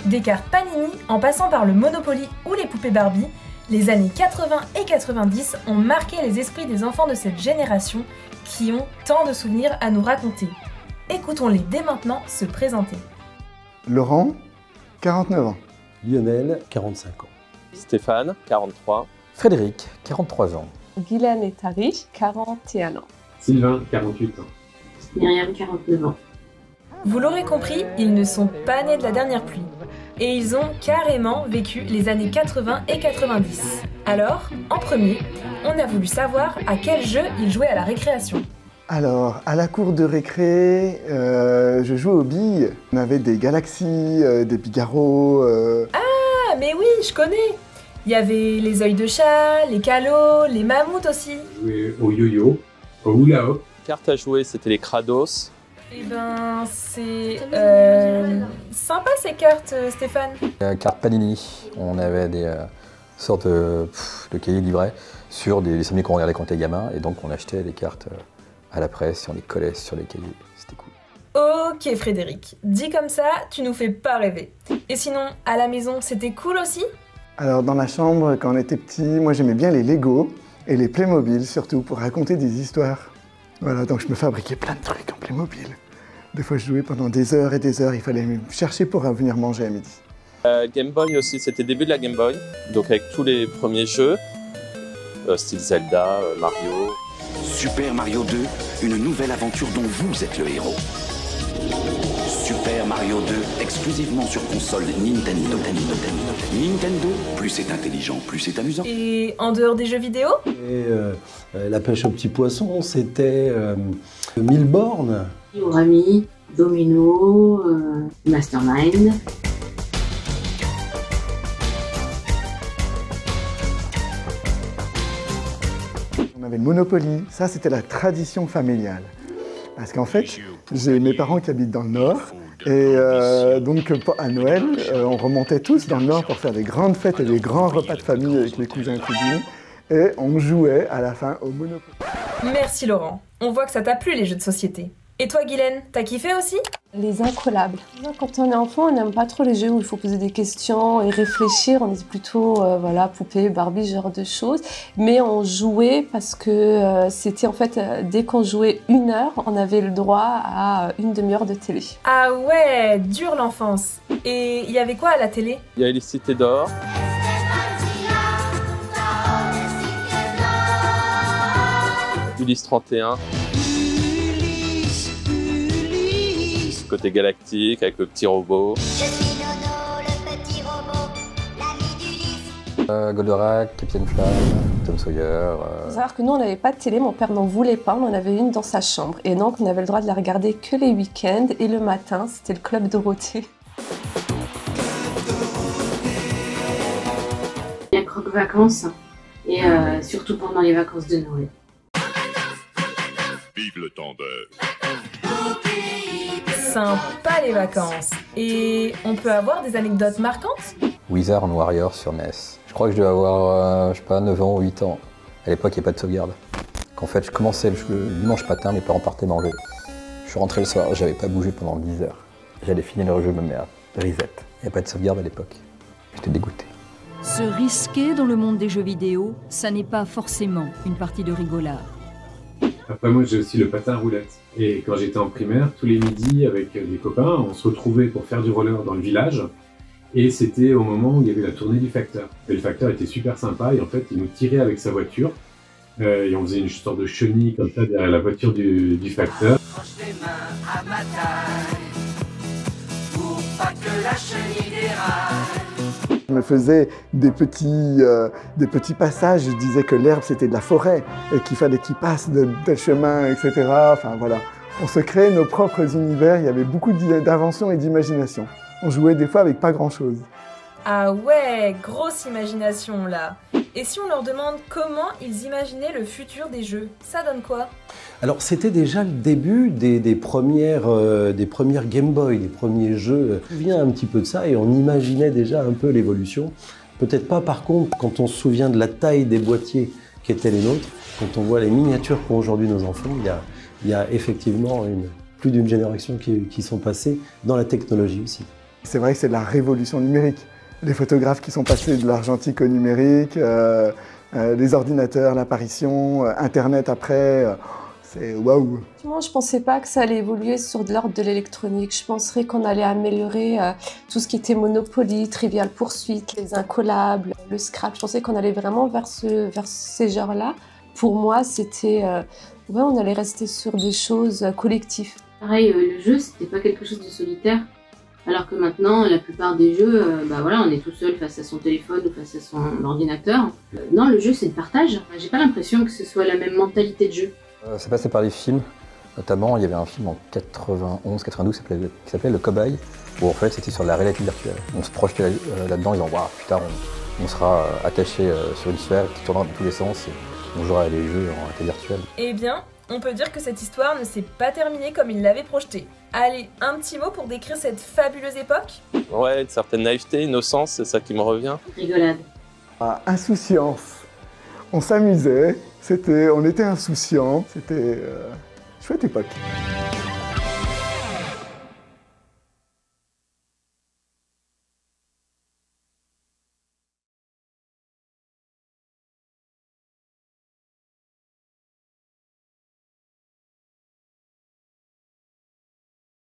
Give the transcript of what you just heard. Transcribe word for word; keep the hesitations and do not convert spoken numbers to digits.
Des cartes Panini en passant par le Monopoly ou les poupées Barbie, les années quatre-vingts et quatre-vingt-dix ont marqué les esprits des enfants de cette génération qui ont tant de souvenirs à nous raconter. Écoutons-les dès maintenant se présenter. Laurent, quarante-neuf ans. Lionel, quarante-cinq ans. Stéphane, quarante-trois. Frédéric, quarante-trois ans. Guylaine et Tariq, quarante et un ans. Sylvain, quarante-huit ans. Myriam, quarante-neuf ans. Vous l'aurez compris, ils ne sont pas nés de la dernière pluie. Et ils ont carrément vécu les années quatre-vingts et quatre-vingt-dix. Alors, en premier, on a voulu savoir à quel jeu ils jouaient à la récréation. Alors, à la cour de récré, euh, je jouais aux billes. On avait des Galaxies, euh, des Bigarro. Euh... Ah, mais oui, je connais. Il y avait les œils de chat, les calots, les mammouths aussi. Je jouais au yo-yo, au hula hoop. Carte à jouer, c'était les Krados. Eh ben, c'est euh, sympa ces cartes, Stéphane. Euh, carte Panini, on avait des euh, sortes de, pff, de cahiers livrets sur des dessins animés qu'on regardait quand on était gamin, et donc on achetait des cartes euh, à la presse et on les collait sur les cahiers. C'était cool. Ok Frédéric, dit comme ça, tu nous fais pas rêver. Et sinon, à la maison, c'était cool aussi? Alors dans la chambre, quand on était petit, moi j'aimais bien les Lego et les Playmobil surtout pour raconter des histoires. Voilà, donc je me fabriquais plein de trucs en Playmobil. Des fois je jouais pendant des heures et des heures, il fallait me chercher pour venir manger à midi. Euh, Game Boy aussi, c'était le début de la Game Boy, donc avec tous les premiers jeux, euh, style Zelda, euh, Mario. Super Mario deux, une nouvelle aventure dont vous êtes le héros. Super Mario deux, exclusivement sur console Nintendo. Nintendo, plus c'est intelligent, plus c'est amusant. Et en dehors des jeux vidéo? Et euh, la pêche aux petits poissons, c'était euh, mille bornes. Origami, Domino, euh, Mastermind. On avait le Monopoly, ça c'était la tradition familiale. Parce qu'en fait, j'ai mes parents qui habitent dans le Nord, et euh, donc à Noël, euh, on remontait tous dans le Nord pour faire des grandes fêtes et des grands repas de famille avec les cousins et cousines, et on jouait à la fin au Monopoly. Merci Laurent, on voit que ça t'a plu les jeux de société. Et toi Guylaine, t'as kiffé aussi? Les incollables. Quand on est enfant, on n'aime pas trop les jeux où il faut poser des questions et réfléchir. On est plutôt, euh, voilà, poupée, Barbie, ce genre de choses. Mais on jouait parce que euh, c'était en fait, euh, dès qu'on jouait une heure, on avait le droit à une demi-heure de télé. Ah ouais, dur l'enfance. Et il y avait quoi à la télé? Il y avait les Cités d'Or. Ulysse trente et un. Côté galactique, avec le petit robot. Je suis Nono, le petit robot, l'ami d'Ulysse. Euh, Goldorak, Capitaine Flamme, Tom Sawyer. Euh... Il faut savoir que nous, on n'avait pas de télé, mon père n'en voulait pas, on en avait une dans sa chambre. Et donc, on avait le droit de la regarder que les week-ends. Et le matin, c'était le Club Dorothée. Il y a croque-vacances, et euh, surtout pendant les vacances de Noël. Vive le temps d'heure. Sympa les vacances. Et on peut avoir des anecdotes marquantes? Wizard and Warrior sur N E S. Je crois que je devais avoir, euh, je sais pas, neuf ans ou huit ans. À l'époque, il n'y avait pas de sauvegarde. Qu'en fait, je commençais le, le dimanche matin, mes parents partaient manger. Je suis rentré le soir, j'avais pas bougé pendant dix heures. J'allais finir le jeu, me mettre reset. Il n'y a pas de sauvegarde à l'époque. J'étais dégoûté. Se risquer dans le monde des jeux vidéo, ça n'est pas forcément une partie de rigolard. Après moi j'ai aussi le patin à roulette. Et quand j'étais en primaire, tous les midis avec des copains, on se retrouvait pour faire du roller dans le village. Et c'était au moment où il y avait la tournée du facteur. Et le facteur était super sympa et en fait il nous tirait avec sa voiture. Euh, et on faisait une sorte de chenille comme ça derrière la voiture du, du facteur. Accroche tes mains à ma taille pour pas que la chenille déraille. Je me faisais des petits, euh, des petits passages, je disais que l'herbe c'était de la forêt et qu'il fallait qu'il passe de tel chemin, et cetera. Enfin voilà, on se créait nos propres univers, il y avait beaucoup d'invention et d'imagination. On jouait des fois avec pas grand chose. Ah ouais, grosse imagination là. Et si on leur demande comment ils imaginaient le futur des jeux, ça donne quoi? Alors c'était déjà le début des, des, premières, euh, des premières Game Boy, des premiers jeux. Je me souviens un petit peu de ça et on imaginait déjà un peu l'évolution. Peut-être pas par contre quand on se souvient de la taille des boîtiers qui étaient les nôtres, quand on voit les miniatures qu'ont aujourd'hui nos enfants, il y a, il y a effectivement une, plus d'une génération qui, qui sont passées dans la technologie aussi. C'est vrai que c'est de la révolution numérique. Les photographes qui sont passés de l'argentique au numérique, euh, euh, les ordinateurs, l'apparition, euh, Internet après, euh, c'est waouh. Moi, je ne pensais pas que ça allait évoluer sur de l'ordre de l'électronique. Je penserais qu'on allait améliorer euh, tout ce qui était Monopoly, Trivial Pursuit, les incollables, le Scrabble. Je pensais qu'on allait vraiment vers, ce, vers ces genres-là. Pour moi, c'était... Euh, ouais, on allait rester sur des choses euh, collectives. Pareil, euh, le jeu, c'était pas quelque chose de solitaire. Alors que maintenant, la plupart des jeux, euh, bah voilà, on est tout seul face à son téléphone ou face à son ordinateur. Euh, non, le jeu, c'est le partage. J'ai pas l'impression que ce soit la même mentalité de jeu. Euh, c'est passé par les films. Notamment, il y avait un film en quatre-vingt-onze quatre-vingt-douze qui s'appelait Le Cobaye, où en fait c'était sur la réalité virtuelle. On se projetait euh, là-dedans, ils disaient waouh, plus tard on, on sera euh, attaché euh, sur une sphère qui tournera dans tous les sens et on jouera à des jeux en réalité virtuelle. Eh bien, on peut dire que cette histoire ne s'est pas terminée comme il l'avait projeté. Allez, un petit mot pour décrire cette fabuleuse époque? Ouais, une certaine naïveté, innocence, c'est ça qui me revient. Rigolade. Ah, insouciance. On s'amusait, c'était, on était insouciants, c'était euh, chouette époque.